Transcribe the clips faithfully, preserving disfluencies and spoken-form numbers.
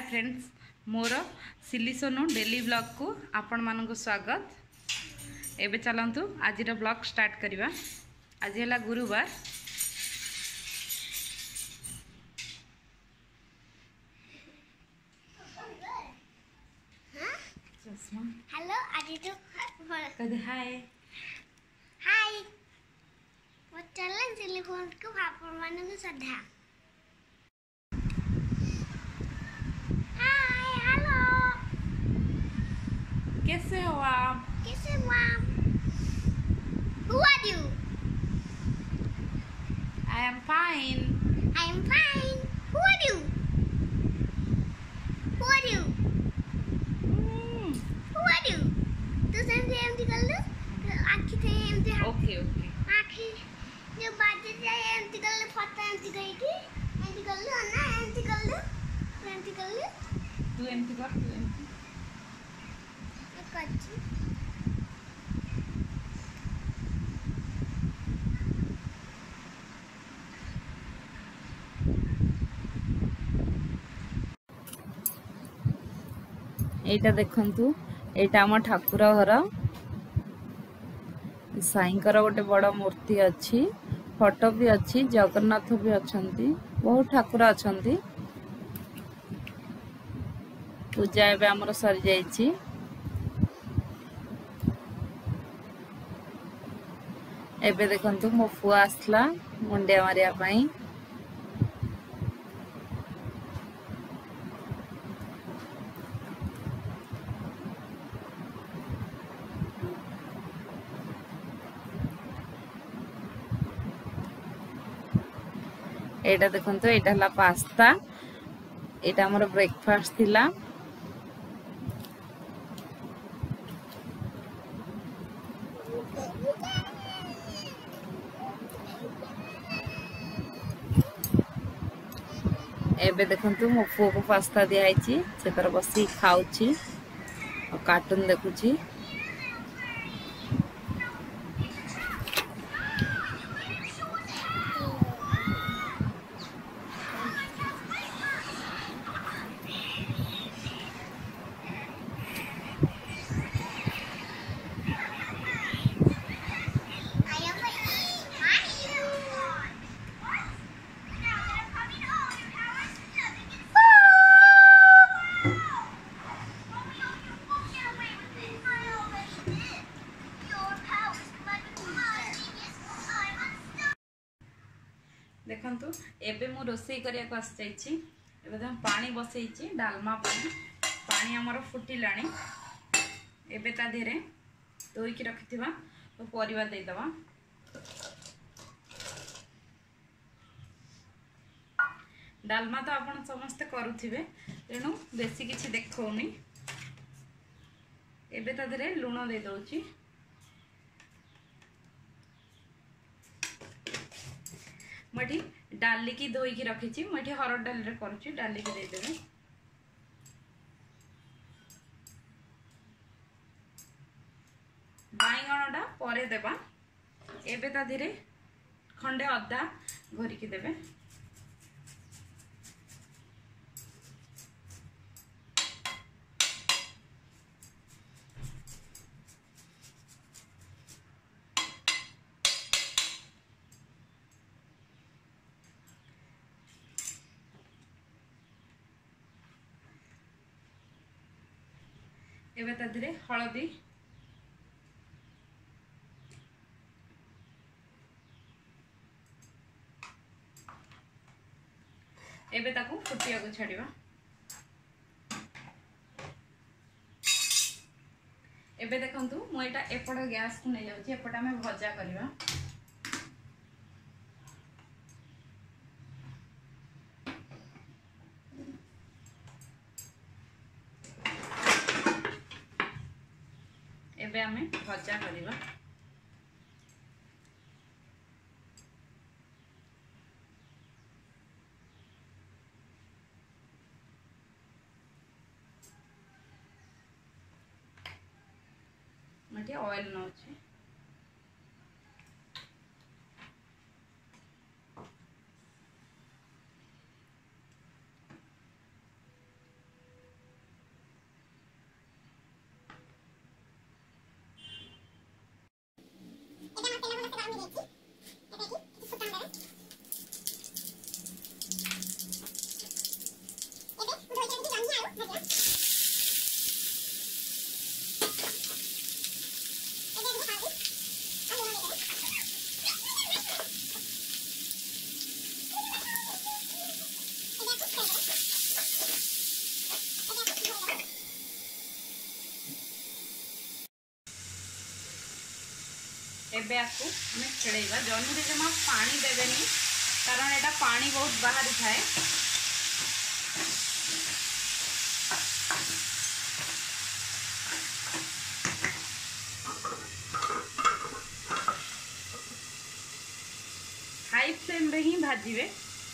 Friends, मोर सिली Sonu daily blog को आपण मानक स्वागत। एबे चलंतु आज ब्लॉग स्टार्ट करिबा। आज है गुरुवार। हेलो आज तो कदे हाय हाय वो चलन टेलीफोन को पापा माने को सदा हाय हेलो कैसे हो आप? कैसे हो आप? Who are you? I am fine. I am fine. Who are you? Who are you? Hmm. Who are you? तो सेम सेम कर लो। आँखी थे एम थे। Okay okay. आँखी जो बाजे जाए एम थे कर लो फोटो एम थे कहीं की एम थे कर लो ना एम थे कर लो एम थे कर लो। तू एमती कर तू एमती कच्ची एटा देखंतु एटा हम ठाकुर घर साईंकर गोटे बड़ मूर्ति अच्छी फोटो भी अच्छी जगन्नाथ भी अछंती बहुत ठाकुर अछंती पूजा एबे हमर सरी जाईची एबे देखंतु मो फुआ आसला मुंडिया मारिया पई एटा देखंतु एटा हला पास्ता एटा हमर ब्रेकफास्ट थिला एबे देखंतु मो फुआ को पास्ता दिया आइची से तर बसी खाउची और कार्टून देखुची देखंतु एबे मु रोसई करिया को आस जाईची एबे हम पानी बसईची डालमा पानी पानी हमर फुटिलाणी एबे ता धीरे धोई की रखिथिबा तो परिवा दे दबा डालमा तो आपण समस्त करूथिबे तेनु बेसी किछि देखौनी एबे ता धीरे लूण दे दउची मठी डाली की धोई की रखी मठी हरड़ डाली रे करूची डाली की दे देबे बाईगणटा परे देबा एबे ता धीरे खंडे अदा घोरी की देबे एबे ता धीरे हळदी एबे ताकू फुटिया को छाड़िबा एबे देखंतु मु एटा एपड गैस को नै जाउची एपड हमें भजा करबा एबे हमें भजा करबा मटे ऑयल नौची एबे आपको हमें खेलैबा जन्नी जमा पानी देवेनी कारण एटा पानी बहुत बाहरी थाए। हाई फ्लेम रे ही भाजिबे।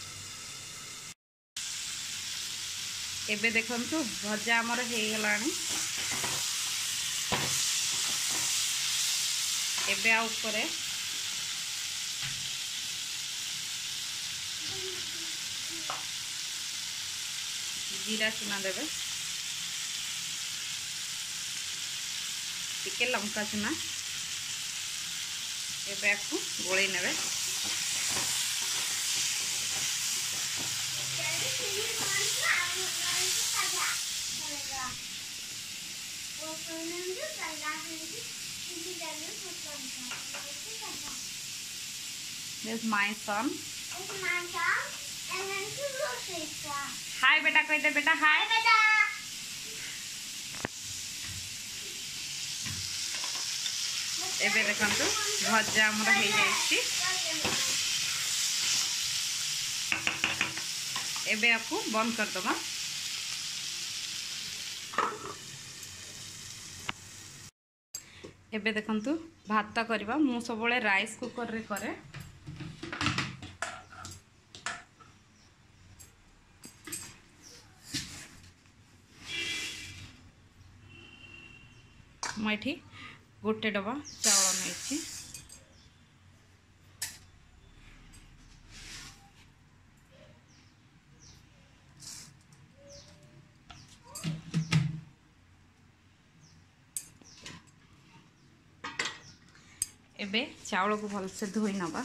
एबे देखंतु भजा हमर हे गलानी। एबे आ ऊपर जीरा चुना देवे, टिके लंका चुना। एबे आपको गोले नेबे। This is my son. It's my son, and then to Rosita. Hi बेटा कहते बेटा हाय बेटा। एबे देखंतु भजा हमर हे जाईछि। एबे आपको बंद कर दबा। एबे देखंतु भात करबा मु सबले राइस कुकर रे करे। मैं गोटे डबा चावल नहीं। एबे चावल को भल से धोई नबा।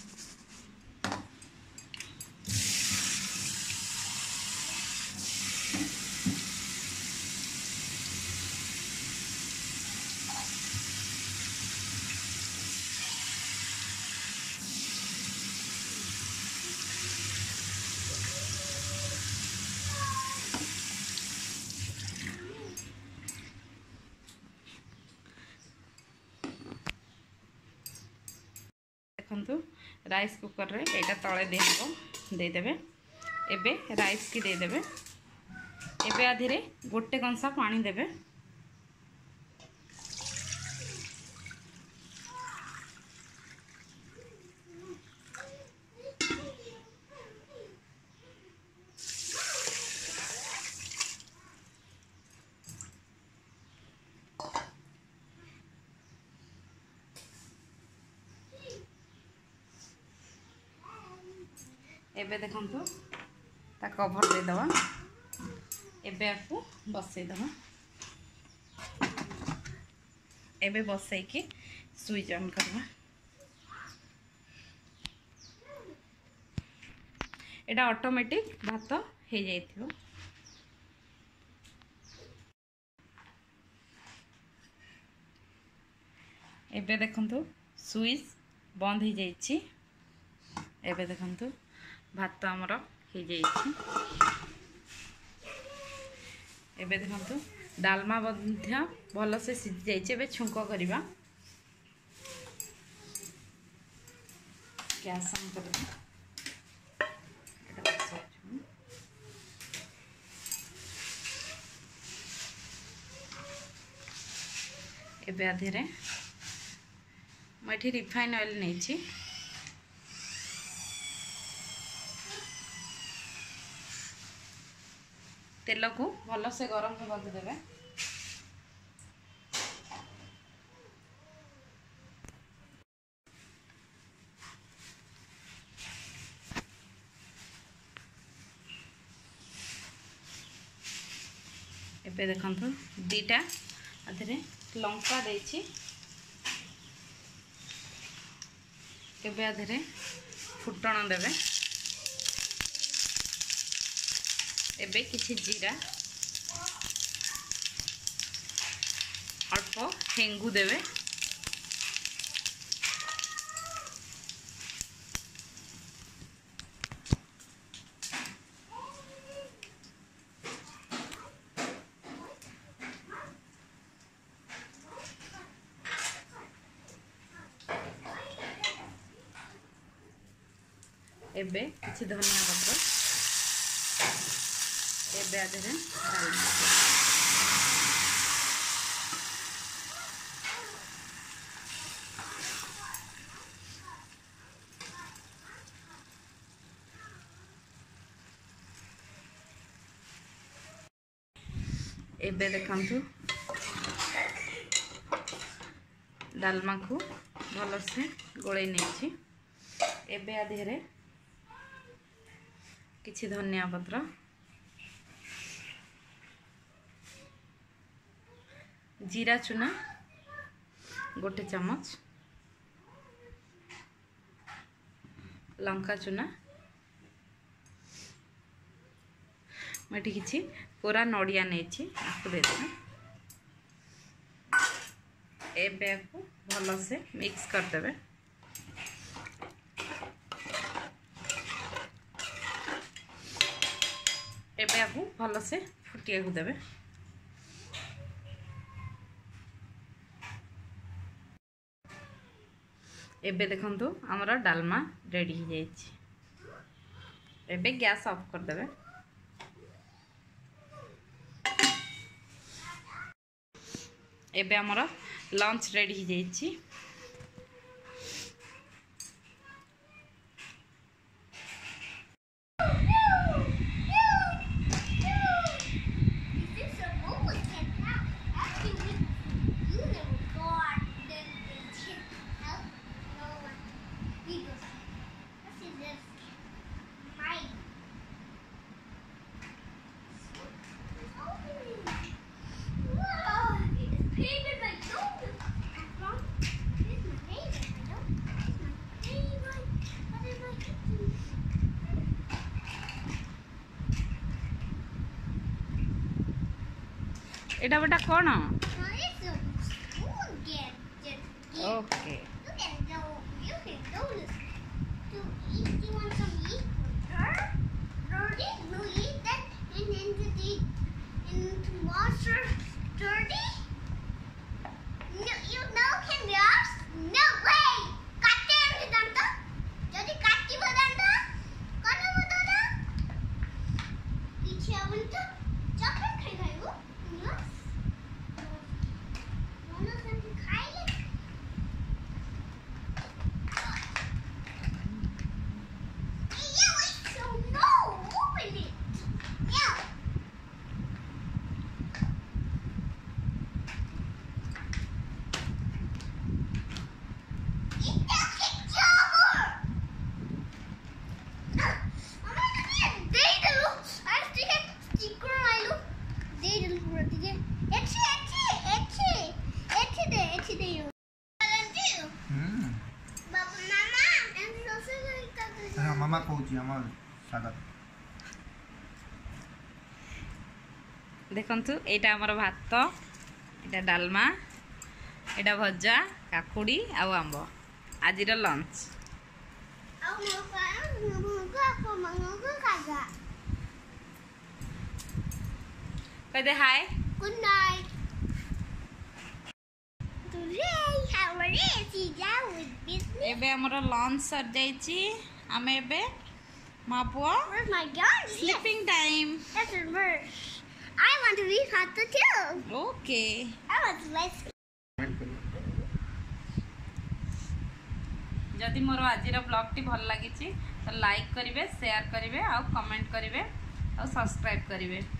देखंतु राइस कुकर रे एटा तळे देहबो दे देबे। एबे राइस की दे देबे। एबे आधीरे गोटे कंसा पानी देबे। एबे देखंतु ता कवर दे दवा। एबे आपको बसई दवा। एबे बसई के स्विच ऑन करवा। एटा ऑटोमेटिक भात हे जाइथिबो। एबे देखंतु स्विच बंद हो जाइछि। एबे देखंतु भात आमर हो जाइछि। एबे देखंतु डालमा बध्य भल से सिझी जाइछि। एबे छुंक करबा। गैस ऑन करबा। एटा बसौछु। एबे आधेरे मैं रिफाइन ऑयल नहीं। तेल को भल से गरम होगा देवे। एबे देखंतु दीटा आधरे लंका देछि। एबे आधरे फुटण देवे। एबे किछि जीरा अल्प हेंगू देवे। एबे किछि धनिया पत्र एबे आधे डालमा एबे देखंतु डालमा को भल से गोले नहीं एबे आधे किछि धनिया पत्र जीरा चूना गोटे चमच लंका चूना मैं किछि पूरा नड़िया नहीं आपको देदें एबे को भल से मिक्स करदेवे एबे आपको भल से फुटिया को देवे एबे देखंतु हमर डालमा रेडी हो जाइछि एबे गैस ऑफ कर देवे एबे हमर लंच रेडी हो जाइछि एटा बेटा कौन ओके मामा कहूँ आम स्वागत देखंतु एटा हमर भात एटा डालमा एटा भजा काकुड़ी आउ आंब आजिर लंच कहदे हाय गुड नाइट एबे हमर लंच सर जाइछि आमे एबे मा पुआ Where's my gun? Sleeping time That's reverse. I want to be faster too. Okay I want to let's. जदि मोर आजिर ब्लॉग टी भल लागिछि तो लाइक करिवे शेयर करिवे आ कमेंट करिवे आ सब्सक्राइब करिवे।